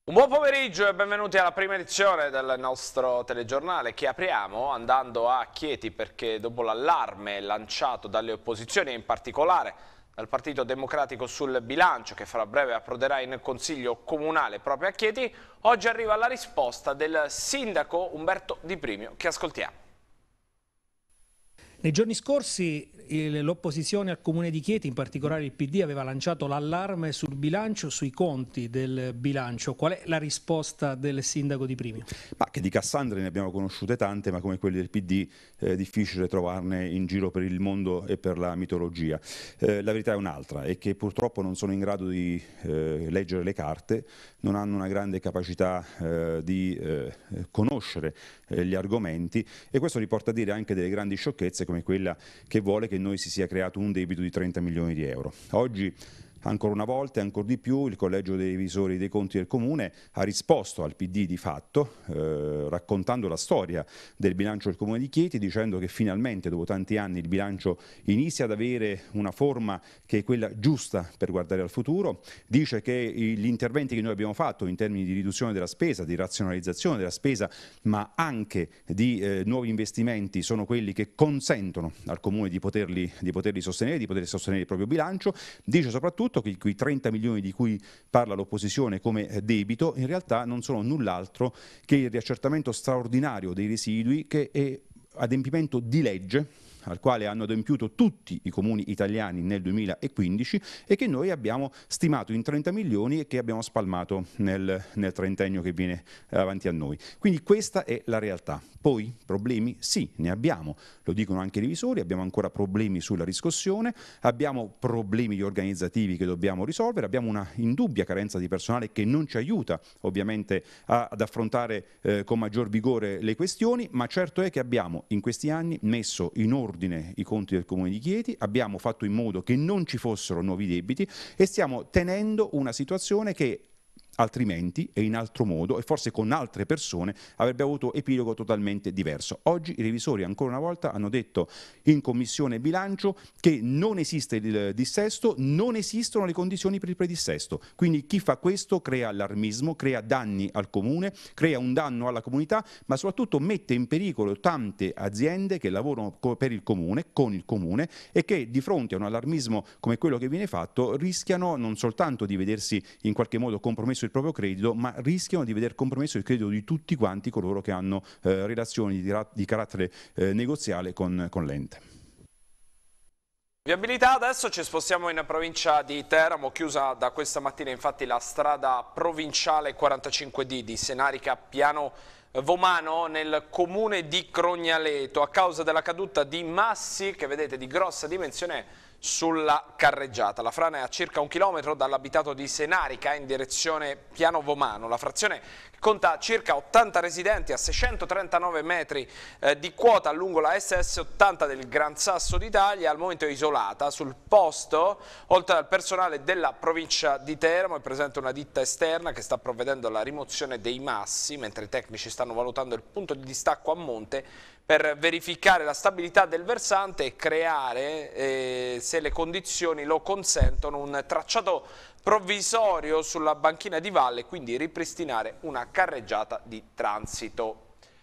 Un buon pomeriggio e benvenuti alla prima edizione del nostro telegiornale che apriamo andando a Chieti perché dopo l'allarme lanciato dalle opposizioni e in particolare dal Partito Democratico sul bilancio che fra breve approderà in Consiglio Comunale proprio a Chieti, oggi arriva la risposta del sindaco Umberto Di Primio che ascoltiamo. Nei giorni scorsi l'opposizione al Comune di Chieti, in particolare il PD, aveva lanciato l'allarme sul bilancio, sui conti del bilancio. Qual è la risposta del sindaco Di Primio? Ma che di Cassandre ne abbiamo conosciute tante, ma come quelle del PD è difficile trovarne in giro per il mondo e per la mitologia. La verità è un'altra, è che purtroppo non sono in grado di leggere le carte, non hanno una grande capacità di conoscere gli argomenti e questo riporta a dire anche delle grandi sciocchezze come quella che vuole che noi si sia creato un debito di 30 milioni di euro. Oggi ancora una volta e ancora di più il Collegio dei Revisori dei Conti del Comune ha risposto al PD di fatto raccontando la storia del bilancio del Comune di Chieti dicendo che finalmente dopo tanti anni il bilancio inizia ad avere una forma che è quella giusta per guardare al futuro, dice che gli interventi che noi abbiamo fatto in termini di riduzione della spesa, di razionalizzazione della spesa ma anche di nuovi investimenti sono quelli che consentono al Comune di poterli sostenere, di poter sostenere il proprio bilancio, dice soprattutto che quei 30 milioni di cui parla l'opposizione come debito in realtà non sono null'altro che il riaccertamento straordinario dei residui che è adempimento di legge al quale hanno adempiuto tutti i comuni italiani nel 2015 e che noi abbiamo stimato in 30 milioni e che abbiamo spalmato nel trentennio che viene avanti a noi. Quindi questa è la realtà. Poi problemi sì, ne abbiamo, lo dicono anche i revisori, abbiamo ancora problemi sulla riscossione, abbiamo problemi organizzativi che dobbiamo risolvere, abbiamo una indubbia carenza di personale che non ci aiuta ovviamente ad affrontare con maggior vigore le questioni, ma certo è che abbiamo in questi anni messo in ordine i conti del Comune di Chieti, abbiamo fatto in modo che non ci fossero nuovi debiti e stiamo tenendo una situazione che altrimenti e in altro modo e forse con altre persone avrebbe avuto epilogo totalmente diverso. Oggi i revisori ancora una volta hanno detto in Commissione Bilancio che non esiste il dissesto, non esistono le condizioni per il predissesto. Quindi chi fa questo crea allarmismo, crea danni al Comune, crea un danno alla comunità, ma soprattutto mette in pericolo tante aziende che lavorano per il Comune, con il Comune e che di fronte a un allarmismo come quello che viene fatto rischiano non soltanto di vedersi in qualche modo compromesso il proprio credito, ma rischiano di veder compromesso il credito di tutti quanti coloro che hanno relazioni di carattere negoziale con l'ente. Viabilità, adesso ci spostiamo in provincia di Teramo, chiusa da questa mattina infatti la strada provinciale 45D di Senarica Piano Vomano nel comune di Crognaleto a causa della caduta di massi che vedete di grossa dimensione sulla carreggiata. La frana è a circa 1 chilometro dall'abitato di Senarica in direzione Piano Vomano. La frazione conta circa 80 residenti a 639 metri di quota lungo la SS 80 del Gran Sasso d'Italia, al momento è isolata. Sul posto, oltre al personale della provincia di Teramo, è presente una ditta esterna che sta provvedendo alla rimozione dei massi, mentre i tecnici stanno valutando il punto di distacco a monte per verificare la stabilità del versante e creare, se le condizioni lo consentono, un tracciato provvisorio sulla banchina di valle e quindi ripristinare una carreggiata di transito.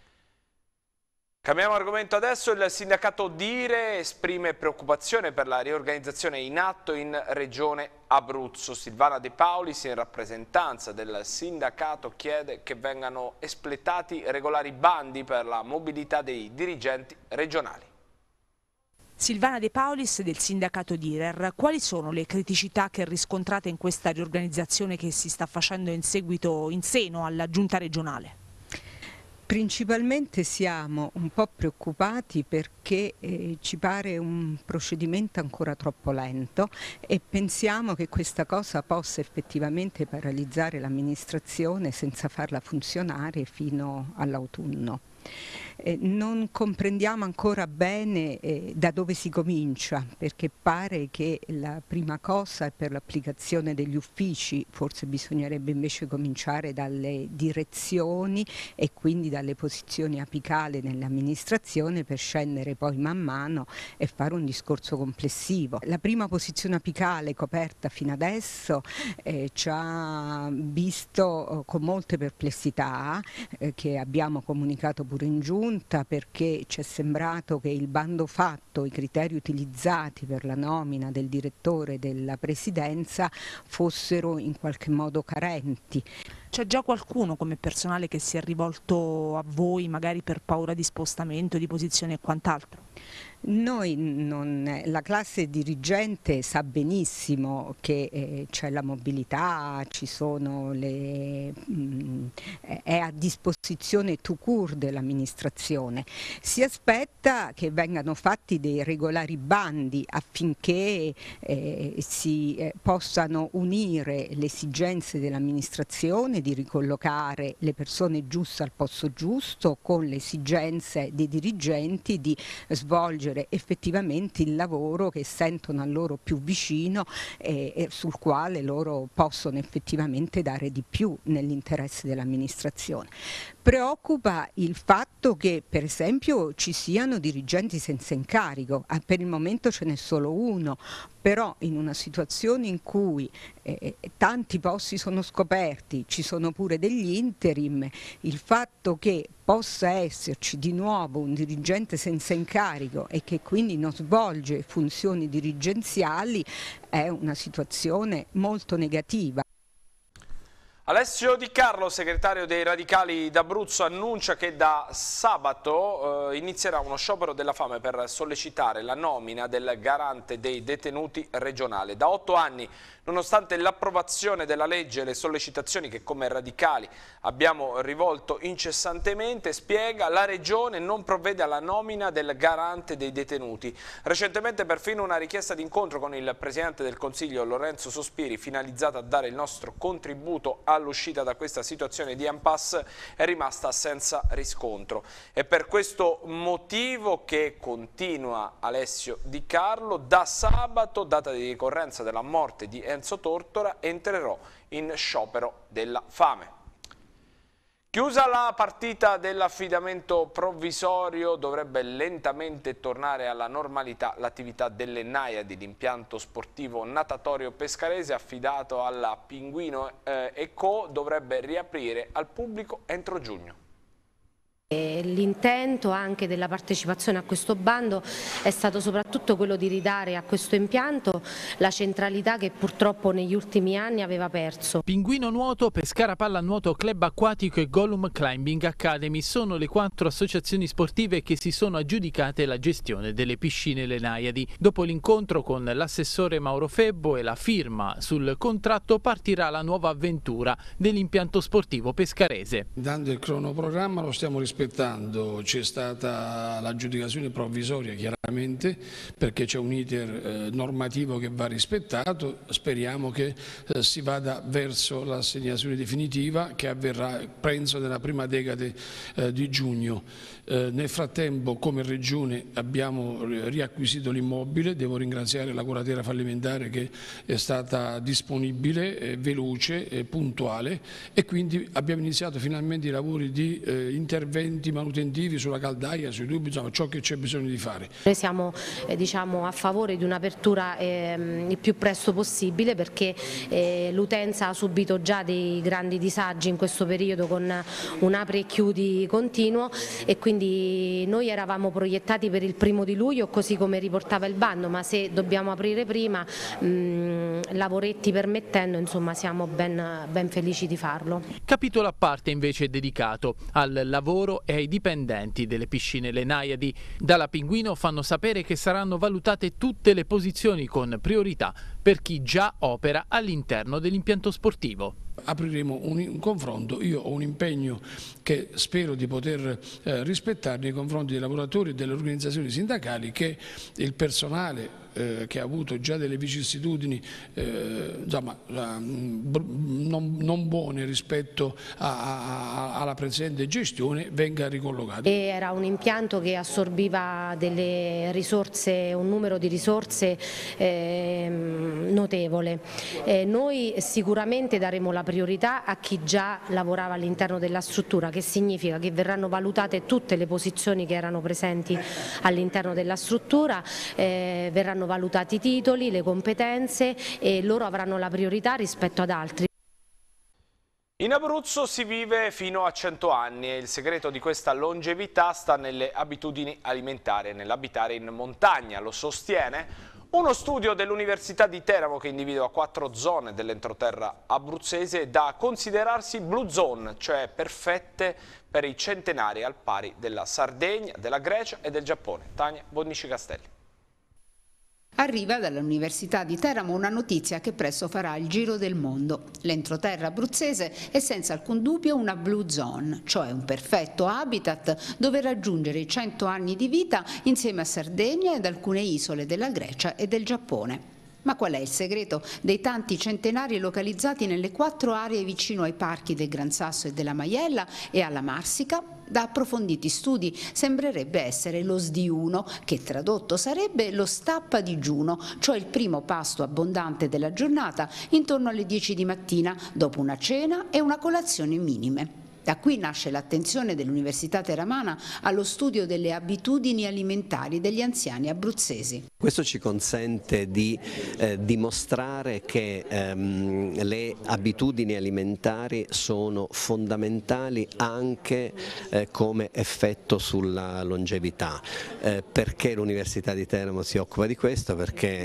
Cambiamo argomento adesso, il sindacato Dire esprime preoccupazione per la riorganizzazione in atto in Regione Abruzzo. Silvana De Paulis, in rappresentanza del sindacato, chiede che vengano espletati regolari bandi per la mobilità dei dirigenti regionali. Silvana De Paulis del sindacato Direr, quali sono le criticità che riscontrate in questa riorganizzazione che si sta facendo in seno alla giunta regionale? Principalmente siamo un po' preoccupati perché ci pare un procedimento ancora troppo lento e pensiamo che questa cosa possa effettivamente paralizzare l'amministrazione senza farla funzionare fino all'autunno. Non comprendiamo ancora bene da dove si comincia, perché pare che la prima cosa è per l'applicazione degli uffici, forse bisognerebbe invece cominciare dalle direzioni e quindi dalle posizioni apicali nell'amministrazione per scendere poi man mano e fare un discorso complessivo. La prima posizione apicale coperta fino adesso ci ha visto con molte perplessità che abbiamo comunicato pure in giunta, perché ci è sembrato che il bando fatto, i criteri utilizzati per la nomina del direttore della presidenza fossero in qualche modo carenti. C'è già qualcuno come personale che si è rivolto a voi magari per paura di spostamento, di posizione e quant'altro? La classe dirigente sa benissimo che c'è la mobilità, ci sono è a disposizione tout court dell'amministrazione. Si aspetta che vengano fatti dei regolari bandi affinché si possano unire le esigenze dell'amministrazione di ricollocare le persone giuste al posto giusto con le esigenze dei dirigenti di svolgere effettivamente il lavoro che sentono a loro più vicino e sul quale loro possono effettivamente dare di più nell'interesse dell'amministrazione. Preoccupa il fatto che per esempio ci siano dirigenti senza incarico, per il momento ce n'è solo uno, però in una situazione in cui tanti posti sono scoperti, ci sono pure degli interim, il fatto che possa esserci di nuovo un dirigente senza incarico e che quindi non svolge funzioni dirigenziali è una situazione molto negativa. Alessio Di Carlo, segretario dei Radicali d'Abruzzo, annuncia che da sabato inizierà uno sciopero della fame per sollecitare la nomina del garante dei detenuti regionale. Da 8 anni, nonostante l'approvazione della legge e le sollecitazioni che come Radicali abbiamo rivolto incessantemente, spiega, la Regione non provvede alla nomina del garante dei detenuti. Recentemente perfino una richiesta di incontro con il Presidente del Consiglio Lorenzo Sospiri, finalizzata a dare il nostro contributo all'uscita da questa situazione di impasse, è rimasta senza riscontro. È per questo motivo che, continua Alessio Di Carlo, da sabato, data di ricorrenza della morte di Enzo Tortora, entrerò in sciopero della fame. Chiusa la partita dell'affidamento provvisorio, dovrebbe lentamente tornare alla normalità l'attività delle Naiadi, l'impianto sportivo natatorio pescarese affidato alla Pinguino Co. dovrebbe riaprire al pubblico entro giugno. L'intento anche della partecipazione a questo bando è stato soprattutto quello di ridare a questo impianto la centralità che purtroppo negli ultimi anni aveva perso. Pinguino Nuoto, Pescara Pallanuoto Club Acquatico e Gollum Climbing Academy sono le 4 associazioni sportive che si sono aggiudicate la gestione delle piscine Le Naiadi. Dopo l'incontro con l'assessore Mauro Febbo e la firma sul contratto partirà la nuova avventura dell'impianto sportivo pescarese. Dando il cronoprogramma lo stiamo rispettando. C'è stata l'aggiudicazione provvisoria chiaramente perché c'è un iter normativo che va rispettato, speriamo che si vada verso l'assegnazione definitiva che avverrà penso nella prima decade di giugno. Nel frattempo come Regione abbiamo riacquisito l'immobile, devo ringraziare la curatela fallimentare che è stata disponibile, veloce e puntuale e quindi abbiamo iniziato finalmente i lavori di interventi manutentivi sulla caldaia, sui tubi, insomma ciò che c'è bisogno di fare. Noi siamo a favore di un'apertura il più presto possibile perché l'utenza ha subito già dei grandi disagi in questo periodo con un apri e chiudi continuo e quindi noi eravamo proiettati per il 1° di luglio così come riportava il bando, ma se dobbiamo aprire prima, lavoretti permettendo, insomma siamo ben felici di farlo. Capitolo a parte invece dedicato al lavoro e ai dipendenti delle piscine Le Naiadi. Dalla Pinguino fanno sapere che saranno valutate tutte le posizioni con priorità per chi già opera all'interno dell'impianto sportivo. Apriremo un confronto, io ho un impegno che spero di poter rispettare nei confronti dei lavoratori e delle organizzazioni sindacali che il personale che ha avuto già delle vicissitudini non buone rispetto alla precedente gestione, venga ricollocato. Era un impianto che assorbiva delle risorse, un numero di risorse notevole. Noi sicuramente daremo la priorità a chi già lavorava all'interno della struttura, che significa che verranno valutate tutte le posizioni che erano presenti all'interno della struttura, verranno valutati i titoli, le competenze, e loro avranno la priorità rispetto ad altri. In Abruzzo si vive fino a 100 anni e il segreto di questa longevità sta nelle abitudini alimentari e nell'abitare in montagna, lo sostiene uno studio dell'Università di Teramo che individua 4 zone dell'entroterra abruzzese da considerarsi blue zone, cioè perfette per i centenari al pari della Sardegna, della Grecia e del Giappone. Tania Bonnici Castelli. Arriva dall'Università di Teramo una notizia che presto farà il giro del mondo. L'entroterra abruzzese è senza alcun dubbio una blue zone, cioè un perfetto habitat dove raggiungere i 100 anni di vita insieme a Sardegna ed alcune isole della Grecia e del Giappone. Ma qual è il segreto dei tanti centenari localizzati nelle 4 aree vicino ai parchi del Gran Sasso e della Maiella e alla Marsica? Da approfonditi studi sembrerebbe essere lo sdiuno, che tradotto sarebbe lo stappa digiuno, cioè il primo pasto abbondante della giornata intorno alle 10 di mattina, dopo una cena e una colazione minime. Da qui nasce l'attenzione dell'Università Teramana allo studio delle abitudini alimentari degli anziani abruzzesi. Questo ci consente di dimostrare che le abitudini alimentari sono fondamentali anche come effetto sulla longevità. Perché l'Università di Teramo si occupa di questo? Perché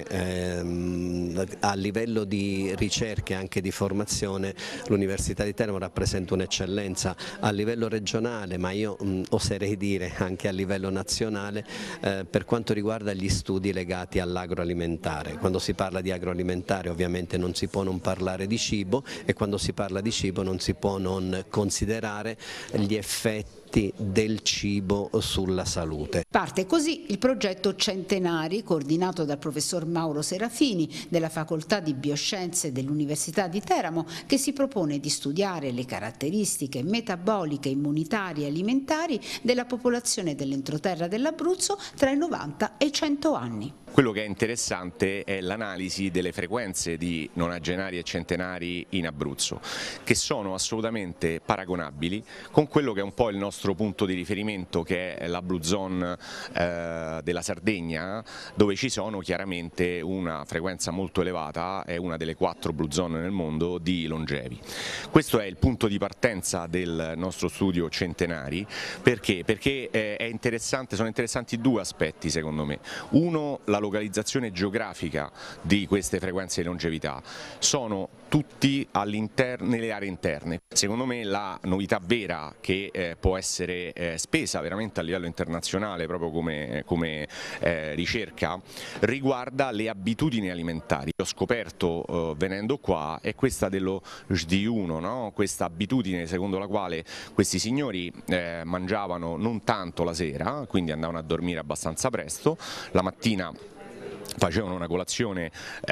a livello di ricerca e anche di formazione l'Università di Teramo rappresenta un'eccellenza a livello regionale, ma io oserei dire anche a livello nazionale per quanto riguarda gli studi legati all'agroalimentare. Quando si parla di agroalimentare ovviamente non si può non parlare di cibo, e quando si parla di cibo non si può non considerare gli effetti del cibo sulla salute. Parte così il progetto Centenari, coordinato dal professor Mauro Serafini della Facoltà di Bioscienze dell'Università di Teramo, che si propone di studiare le caratteristiche metaboliche, immunitarie e alimentari della popolazione dell'entroterra dell'Abruzzo tra i 90 e i 100 anni. Quello che è interessante è l'analisi delle frequenze di nonagenari e centenari in Abruzzo, che sono assolutamente paragonabili con quello che è un po' il nostro punto di riferimento, che è la Blue Zone della Sardegna, dove ci sono chiaramente una frequenza molto elevata, è una delle 4 Blue Zone nel mondo di longevi. Questo è il punto di partenza del nostro studio Centenari. Perché? Perché sono interessanti 2 aspetti secondo me. Uno, la localizzazione geografica di queste frequenze di longevità, sono tutti nelle aree interne. Secondo me la novità vera che può essere spesa veramente a livello internazionale proprio come ricerca riguarda le abitudini alimentari. Ho scoperto venendo qua è questa dello sdiuno, no? Questa abitudine secondo la quale questi signori mangiavano non tanto la sera, quindi andavano a dormire abbastanza presto, la mattina facevano una colazione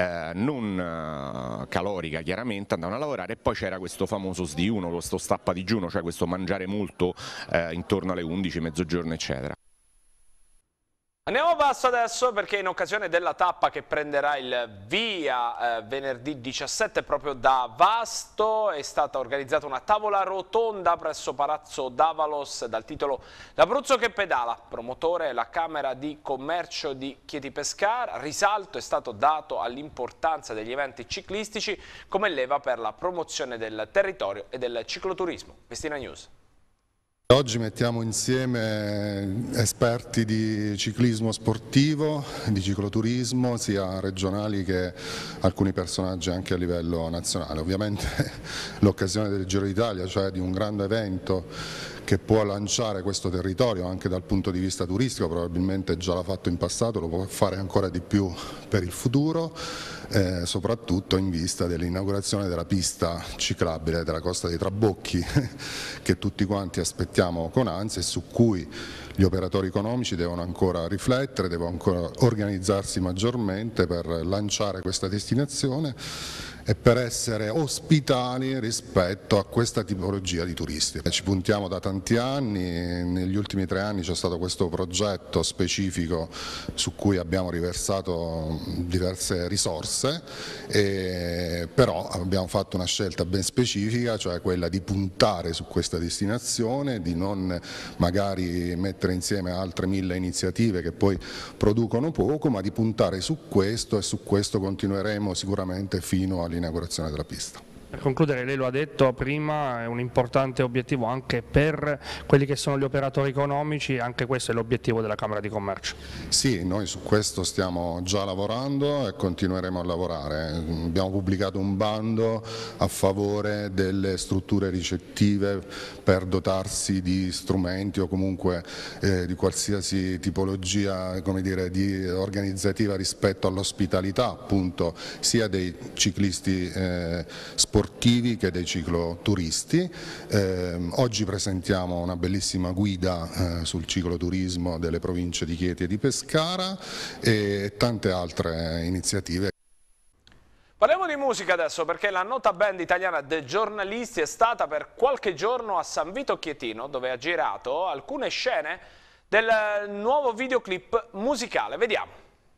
non calorica, chiaramente andavano a lavorare, e poi c'era questo famoso sdiuno, questo stappa digiuno, cioè questo mangiare molto intorno alle 11, mezzogiorno eccetera. Andiamo a Vasto adesso, perché in occasione della tappa che prenderà il via venerdì 17 proprio da Vasto è stata organizzata una tavola rotonda presso Palazzo D'Avalos dal titolo L'Abruzzo che pedala. Promotore la Camera di Commercio di Chieti Pescara. Risalto è stato dato all'importanza degli eventi ciclistici come leva per la promozione del territorio e del cicloturismo. Vestina News. Oggi mettiamo insieme esperti di ciclismo sportivo, di cicloturismo, sia regionali che alcuni personaggi anche a livello nazionale. Ovviamente l'occasione del Giro d'Italia, cioè di un grande evento che può lanciare questo territorio anche dal punto di vista turistico, probabilmente già l'ha fatto in passato, lo può fare ancora di più per il futuro, soprattutto in vista dell'inaugurazione della pista ciclabile della Costa dei Trabocchi che tutti quanti aspettiamo con ansia e su cui gli operatori economici devono ancora riflettere, devono ancora organizzarsi maggiormente per lanciare questa destinazione e per essere ospitali rispetto a questa tipologia di turisti. Ci puntiamo da tanti anni, negli ultimi 3 anni c'è stato questo progetto specifico su cui abbiamo riversato diverse risorse, però abbiamo fatto una scelta ben specifica, cioè quella di puntare su questa destinazione, di non magari mettere insieme altre 1000 iniziative che poi producono poco, ma di puntare su questo, e su questo continueremo sicuramente fino all'inaugurazione della pista. Per concludere, lei lo ha detto prima, è un importante obiettivo anche per quelli che sono gli operatori economici, anche questo è l'obiettivo della Camera di Commercio. Sì, noi su questo stiamo già lavorando e continueremo a lavorare. Abbiamo pubblicato un bando a favore delle strutture ricettive per dotarsi di strumenti o comunque di qualsiasi tipologia, come dire, di organizzativa rispetto all'ospitalità, appunto, sia dei ciclisti sportivi che dei cicloturisti. Oggi presentiamo una bellissima guida sul cicloturismo delle province di Chieti e di Pescara e tante altre iniziative. Parliamo di musica adesso, perché la nota band italiana The Giornalisti è stata per qualche giorno a San Vito Chietino, dove ha girato alcune scene del nuovo videoclip musicale. Vediamo.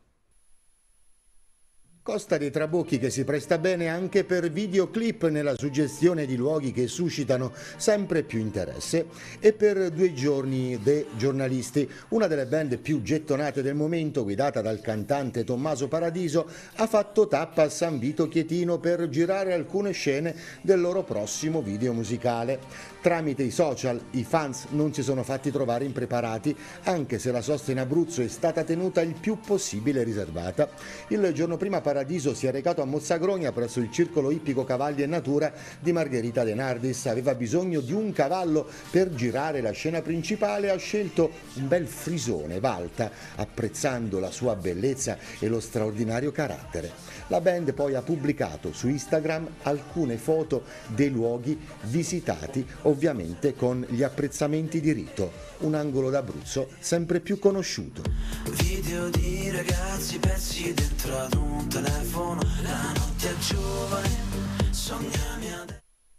Costa dei Trabocchi che si presta bene anche per videoclip nella suggestione di luoghi che suscitano sempre più interesse, e per 2 giorni The Giornalisti, una delle band più gettonate del momento, guidata dal cantante Tommaso Paradiso, ha fatto tappa a San Vito Chietino per girare alcune scene del loro prossimo video musicale. Tramite i social i fans non si sono fatti trovare impreparati, anche se la sosta in Abruzzo è stata tenuta il più possibile riservata. Il giorno prima Paradiso si è recato a Mozzagrogna presso il circolo ippico Cavalli e Natura di Margherita De Nardis. Aveva bisogno di un cavallo per girare la scena principale, ha scelto un bel frisone Valta, apprezzando la sua bellezza e lo straordinario carattere. La band poi ha pubblicato su Instagram alcune foto dei luoghi visitati, ovviamente con gli apprezzamenti di rito, un angolo d'Abruzzo sempre più conosciuto. Video di ragazzi persi dentro ad un telefono, la notte è giovane, sognami adesso.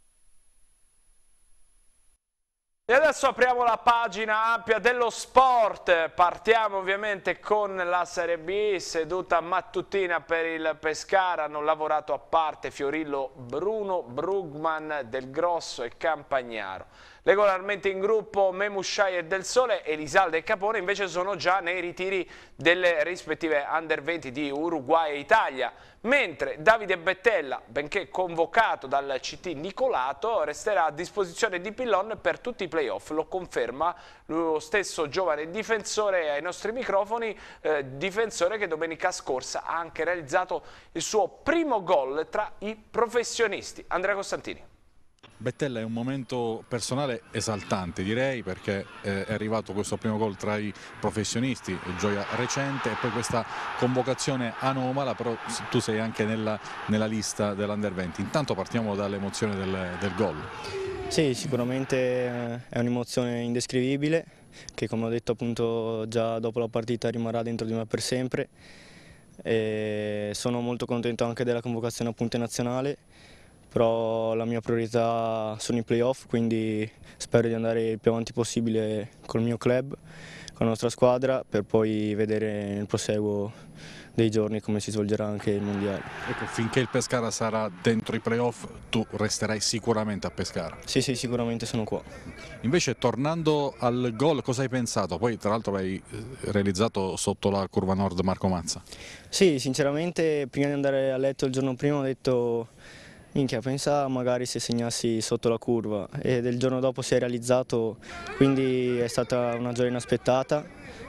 E adesso apriamo la pagina ampia dello sport, partiamo ovviamente con la Serie B, seduta mattutina per il Pescara, hanno lavorato a parte Fiorillo, Bruno, Brugman, Del Grosso e Campagnaro. Regolarmente in gruppo Memusciai e Del Sole, Elisalde e Capone invece sono già nei ritiri delle rispettive Under 20 di Uruguay e Italia, mentre Davide Bettella, benché convocato dal CT Nicolato, resterà a disposizione di Pillon per tutti i playoff, lo conferma lo stesso giovane difensore ai nostri microfoni, difensore che domenica scorsa ha anche realizzato il suo primo gol tra i professionisti. Andrea Costantini. Bettella è un momento personale esaltante, direi, perché è arrivato questo primo gol tra i professionisti, gioia recente, e poi questa convocazione anomala, però tu sei anche nella lista dell'Under 20. Intanto partiamo dall'emozione del gol. Sì, sicuramente è un'emozione indescrivibile che, come ho detto appunto già dopo la partita, rimarrà dentro di me per sempre, e sono molto contento anche della convocazione appunto nazionale. Però la mia priorità sono i playoff, quindi spero di andare il più avanti possibile col mio club, con la nostra squadra, per poi vedere nel proseguo dei giorni come si svolgerà anche il mondiale. Ecco, finché il Pescara sarà dentro i playoff tu resterai sicuramente a Pescara? Sì, sicuramente sono qua. Invece, tornando al gol, cosa hai pensato? Poi tra l'altro l'hai realizzato sotto la curva nord Marco Mazza. Sì, sinceramente prima di andare a letto il giorno prima ho detto: minchia, pensa magari se segnassi sotto la curva, e del giorno dopo si è realizzato, quindi è stata una gioia inaspettata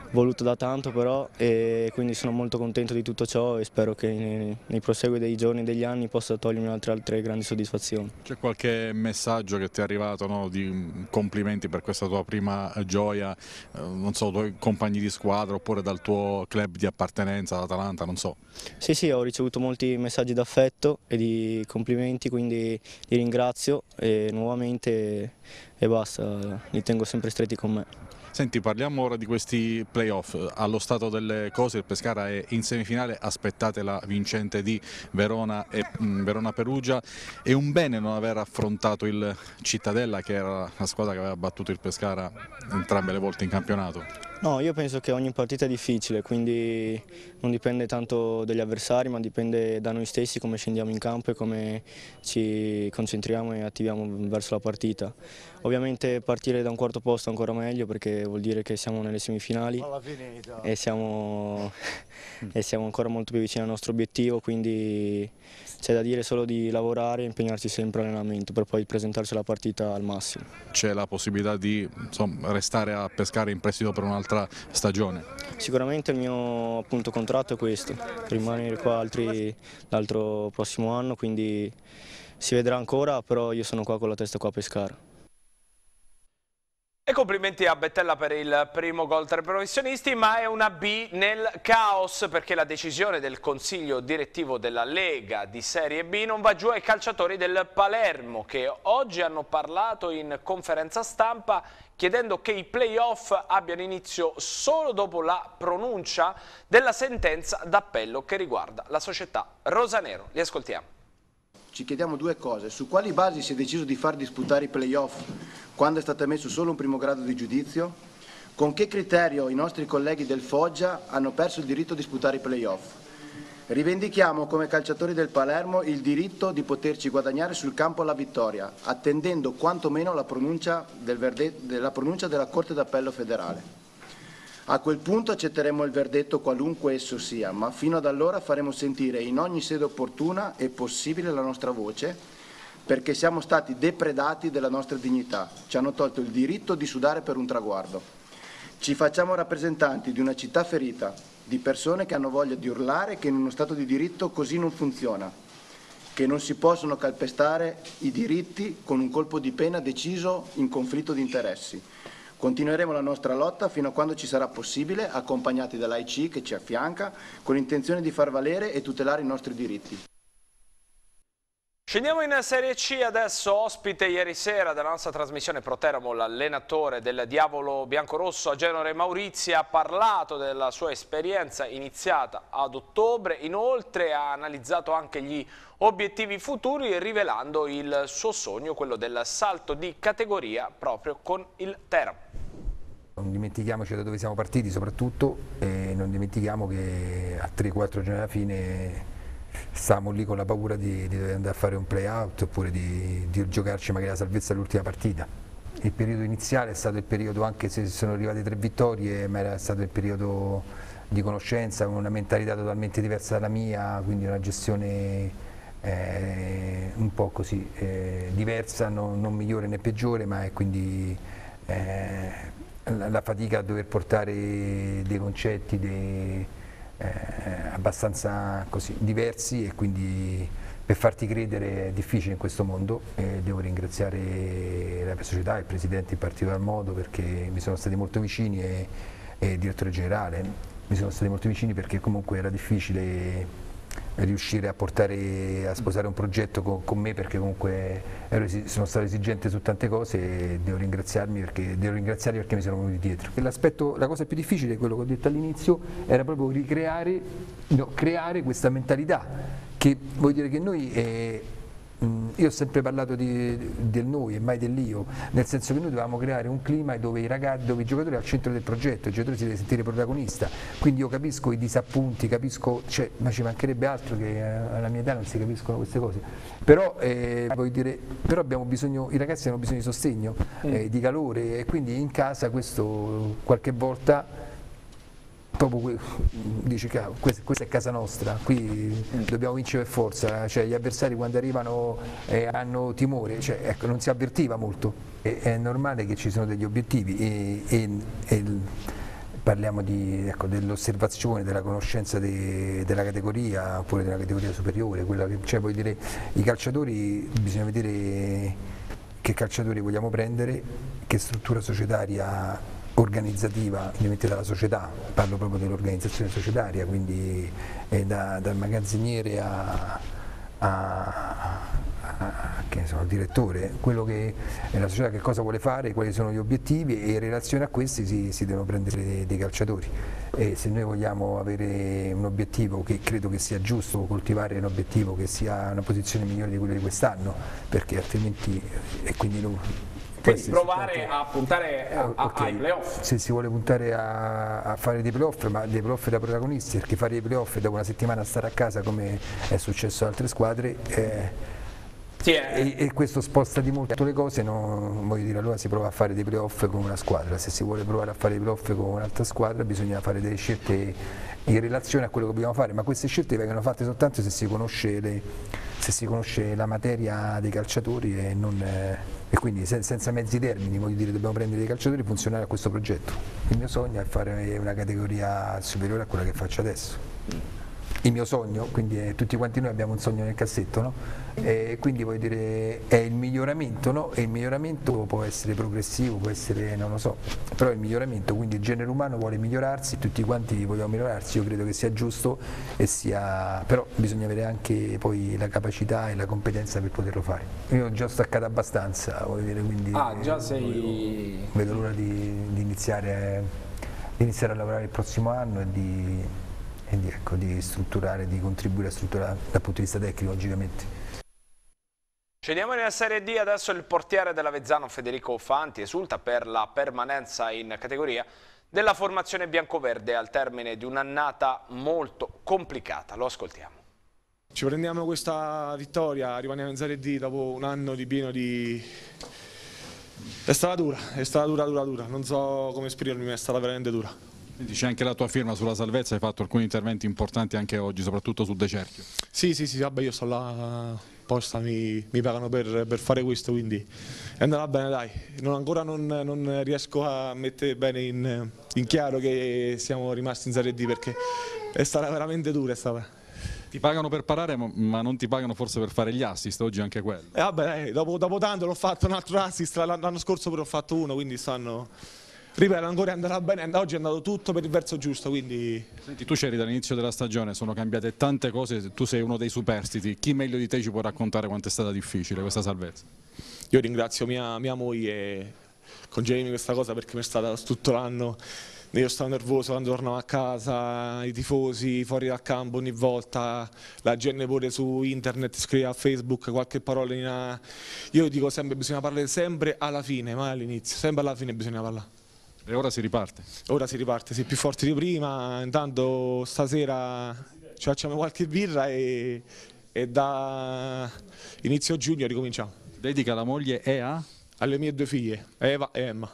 voluto da tanto però, e quindi sono molto contento di tutto ciò e spero che nei prosegue dei giorni e degli anni possa togliermi altre grandi soddisfazioni. C'è qualche messaggio che ti è arrivato, no, di complimenti per questa tua prima gioia, non so, tuoi compagni di squadra oppure dal tuo club di appartenenza, l'Atalanta, non so? Sì, ho ricevuto molti messaggi d'affetto e di complimenti, quindi li ringrazio nuovamente e basta, li tengo sempre stretti con me. Senti, parliamo ora di questi playoff. Allo stato delle cose il Pescara è in semifinale, aspettate la vincente di Verona e Verona-Perugia. È un bene non aver affrontato il Cittadella, che era la squadra che aveva battuto il Pescara entrambe le volte in campionato? No, io penso che ogni partita è difficile, quindi non dipende tanto dagli avversari, ma dipende da noi stessi, come scendiamo in campo e come ci concentriamo e attiviamo verso la partita. Ovviamente partire da un quarto posto è ancora meglio, perché vuol dire che siamo nelle semifinali e siamo ancora molto più vicini al nostro obiettivo, quindi c'è da dire solo di lavorare e impegnarsi sempre all'allenamento per poi presentarci alla partita al massimo. C'è la possibilità di restare a Pescara in prestito per un'altra stagione? Sicuramente il mio contratto è questo, rimanere qua l'altro prossimo anno, quindi si vedrà ancora, però io sono qua con la testa qua a Pescara. E complimenti a Bettella per il primo gol tra i professionisti, ma è una B nel caos, perché la decisione del consiglio direttivo della Lega di Serie B non va giù ai calciatori del Palermo, che oggi hanno parlato in conferenza stampa chiedendo che i play-off abbiano inizio solo dopo la pronuncia della sentenza d'appello che riguarda la società rosanero. Li ascoltiamo. Ci chiediamo due cose: su quali basi si è deciso di far disputare i play-off quando è stato emesso solo un primo grado di giudizio? Con che criterio i nostri colleghi del Foggia hanno perso il diritto di disputare i play-off? Rivendichiamo come calciatori del Palermo il diritto di poterci guadagnare sul campo la vittoria, attendendo quantomeno la pronuncia della Corte d'Appello federale. A quel punto accetteremo il verdetto qualunque esso sia, ma fino ad allora faremo sentire in ogni sede opportuna e possibile la nostra voce, perché siamo stati depredati della nostra dignità, ci hanno tolto il diritto di sudare per un traguardo. Ci facciamo rappresentanti di una città ferita, di persone che hanno voglia di urlare che in uno Stato di diritto così non funziona, che non si possono calpestare i diritti con un colpo di pena deciso in conflitto di interessi. Continueremo la nostra lotta fino a quando ci sarà possibile, accompagnati dall'AIC che ci affianca, con l'intenzione di far valere e tutelare i nostri diritti. Scendiamo in Serie C adesso, ospite ieri sera della nostra trasmissione Pro Teramo l'allenatore del Diavolo Biancorosso a Genova Maurizia, ha parlato della sua esperienza iniziata ad ottobre, inoltre ha analizzato anche gli obiettivi futuri rivelando il suo sogno, quello del salto di categoria proprio con il Teramo. Non dimentichiamoci da dove siamo partiti soprattutto e non dimentichiamo che a 3-4 giorni alla fine stavamo lì con la paura di dover andare a fare un play-out oppure di giocarci magari la salvezza all'ultima partita. Il periodo iniziale è stato il periodo, anche se sono arrivate 3 vittorie, ma era stato il periodo di conoscenza, con una mentalità totalmente diversa dalla mia, quindi una gestione un po' così diversa, non migliore né peggiore, ma è quindi la fatica a dover portare dei concetti abbastanza così diversi, e quindi per farti credere è difficile in questo mondo. Devo ringraziare la società, il presidente in particolar modo, perché mi sono stati molto vicini, e il direttore generale mi sono stati molto vicini, perché comunque era difficile riuscire a sposare un progetto con me, perché comunque sono stato esigente su tante cose, e devo ringraziarli perché mi sono venuti dietro. La cosa più difficile, quello che ho detto all'inizio, era proprio creare questa mentalità, che vuol dire che noi, io ho sempre parlato del noi e mai dell'io, nel senso che noi dovevamo creare un clima dove i giocatori al centro del progetto, il giocatore si deve sentire protagonista, quindi io capisco i disappunti, ma ci mancherebbe altro che alla mia età non si capiscono queste cose, però abbiamo bisogno, i ragazzi hanno bisogno di sostegno, di calore, e quindi in casa questo qualche volta proprio dici, questa è casa nostra, qui dobbiamo vincere per forza, cioè gli avversari quando arrivano hanno timore, cioè, ecco, non si avvertiva molto, è normale che ci sono degli obiettivi, parliamo dell'osservazione, della conoscenza della categoria oppure della categoria superiore, cioè vuol dire i calciatori, bisogna vedere che calciatori vogliamo prendere, che struttura societaria organizzativa, indipendente dalla società, parlo proprio dell'organizzazione societaria, quindi dal magazziniere che ne so, il direttore, quello che è la società, che cosa vuole fare, quali sono gli obiettivi, e in relazione a questi si devono prendere dei calciatori. E se noi vogliamo avere un obiettivo, che credo che sia giusto coltivare un obiettivo che sia una posizione migliore di quella di quest'anno, perché altrimenti quindi provare a puntare ai playoff. Se si vuole puntare a fare dei playoff, ma dei playoff da protagonisti, perché fare i playoff e dopo una settimana stare a casa, come è successo ad altre squadre, e questo sposta di molto le cose, voglio dire, allora si prova a fare dei playoff con una squadra. Se si vuole provare a fare dei playoff con un'altra squadra bisogna fare delle scelte in relazione a quello che dobbiamo fare, ma queste scelte vengono fatte soltanto se si conosce la materia dei calciatori e quindi senza mezzi termini, voglio dire, dobbiamo prendere dei calciatori e funzionare a questo progetto. Il mio sogno è fare una categoria superiore a quella che faccio adesso. Il mio sogno, quindi tutti quanti noi abbiamo un sogno nel cassetto, no? E quindi voglio dire, è il miglioramento, no? E il miglioramento può essere progressivo, può essere, non lo so, però è il miglioramento, quindi il genere umano vuole migliorarsi, tutti quanti vogliamo migliorarsi, io credo che sia giusto però bisogna avere anche poi la capacità e la competenza per poterlo fare. Io ho già staccato abbastanza, voglio dire, quindi già sei... vedo l'ora di iniziare a lavorare il prossimo anno e di strutturare, di contribuire a strutturare dal punto di vista tecnico, logicamente. Scendiamo nella Serie D, adesso il portiere dell'Avezzano Federico Fanti esulta per la permanenza in categoria della formazione biancoverde al termine di un'annata molto complicata. Lo ascoltiamo. Ci prendiamo questa vittoria, rimaniamo in Serie D dopo un anno di pieno di... È stata dura, non so come esprimermi, ma è stata veramente dura. C'è anche la tua firma sulla salvezza, hai fatto alcuni interventi importanti anche oggi, soprattutto su De Cerchio. Sì, vabbè, io sto là apposta, mi pagano per fare questo, quindi è andata bene, dai. Ancora non riesco a mettere bene in chiaro che siamo rimasti in Serie D, perché è stata veramente dura. Ti pagano per parare, ma non ti pagano forse per fare gli assist, oggi anche quello. Vabbè, dopo tanto l'ho fatto un altro assist, l'anno scorso però ho fatto uno, quindi stanno... Ripeto, ancora è andata bene, oggi è andato tutto per il verso giusto, quindi... Senti, tu c'eri dall'inizio della stagione, sono cambiate tante cose, tu sei uno dei superstiti, chi meglio di te ci può raccontare quanto è stata difficile questa salvezza? Io ringrazio mia moglie con Jamie questa cosa, perché mi è stata tutto l'anno, io stavo nervoso quando tornavo a casa, i tifosi fuori dal campo ogni volta, la gente pure su internet scrive a Facebook qualche parolina, io dico sempre bisogna parlare sempre alla fine, mai all'inizio, sempre alla fine bisogna parlare. E ora si riparte? Ora si riparte, sì, più forti di prima, intanto stasera ci facciamo qualche birra e da inizio giugno ricominciamo. Dedica la moglie alle mie due figlie, Eva e Emma.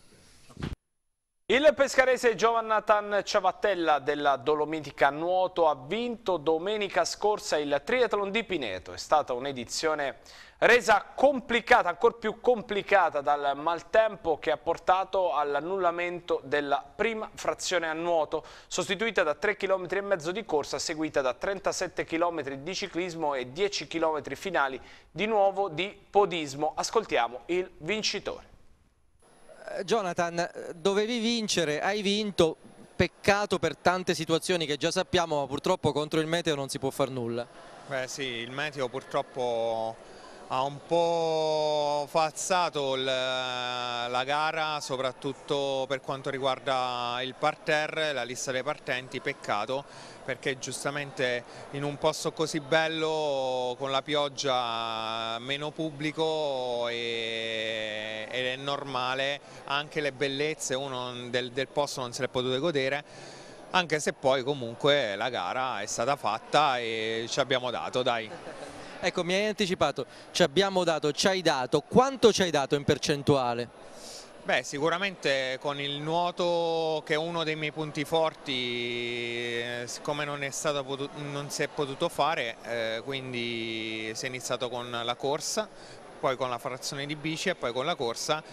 Il pescarese Giovanathan Ciavattella della Dolomitica Nuoto ha vinto domenica scorsa il Triathlon di Pineto. È stata un'edizione resa complicata, ancora più complicata dal maltempo che ha portato all'annullamento della prima frazione a nuoto, sostituita da 3,5 km di corsa, seguita da 37 km di ciclismo e 10 km finali di nuovo di podismo. Ascoltiamo il vincitore. Jonathan, dovevi vincere, hai vinto, peccato per tante situazioni che già sappiamo, ma purtroppo contro il meteo non si può far nulla. Beh sì, il meteo purtroppo ha un po' falsato la gara, soprattutto per quanto riguarda il parterre, la lista dei partenti, peccato, perché giustamente in un posto così bello, con la pioggia, meno pubblico ed è normale, anche le bellezze uno del posto non se le è potute godere, anche se poi comunque la gara è stata fatta e ci abbiamo dato, dai. Ecco, mi hai anticipato, ci abbiamo dato, ci hai dato, quanto ci hai dato in percentuale? Beh, sicuramente con il nuoto, che è uno dei miei punti forti, siccome non si è potuto fare, quindi si è iniziato con la corsa, poi con la frazione di bici e poi con la corsa,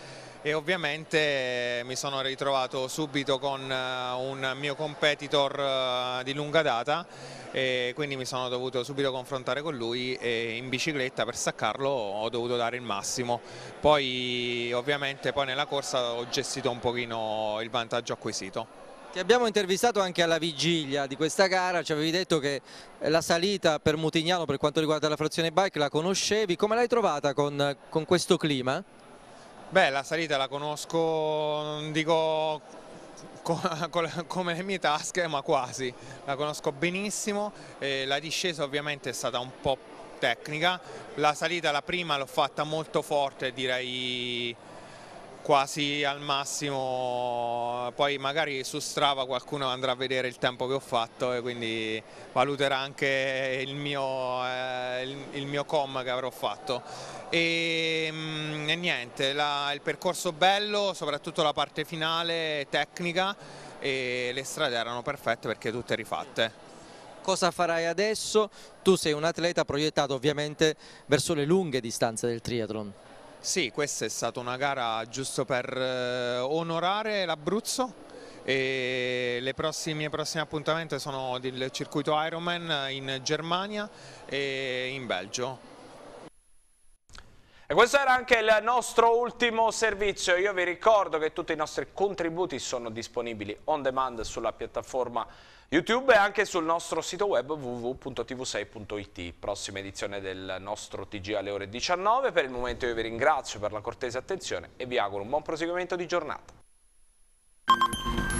e ovviamente mi sono ritrovato subito con un mio competitor di lunga data e quindi mi sono dovuto subito confrontare con lui e in bicicletta per staccarlo ho dovuto dare il massimo. Poi ovviamente nella corsa ho gestito un pochino il vantaggio acquisito. Ti abbiamo intervistato anche alla vigilia di questa gara, ci avevi detto che la salita per Mutignano per quanto riguarda la frazione bike la conoscevi, come l'hai trovata con questo clima? Beh, la salita la conosco, non dico come le mie tasche, ma quasi, la conosco benissimo, la discesa ovviamente è stata un po' tecnica, la salita la prima l'ho fatta molto forte, direi quasi al massimo, poi magari su Strava qualcuno andrà a vedere il tempo che ho fatto e quindi valuterà anche il mio com che avrò fatto. E niente, il percorso bello, soprattutto la parte finale tecnica e le strade erano perfette perché tutte rifatte. Cosa farai adesso? Tu sei un atleta proiettato ovviamente verso le lunghe distanze del triathlon. Sì, questa è stata una gara giusto per onorare l'Abruzzo e i miei prossimi appuntamenti sono il circuito Ironman in Germania e in Belgio. E questo era anche il nostro ultimo servizio. Io vi ricordo che tutti i nostri contributi sono disponibili on demand sulla piattaforma YouTube e anche sul nostro sito web www.tv6.it. Prossima edizione del nostro TG alle ore 19. Per il momento io vi ringrazio per la cortese attenzione e vi auguro un buon proseguimento di giornata.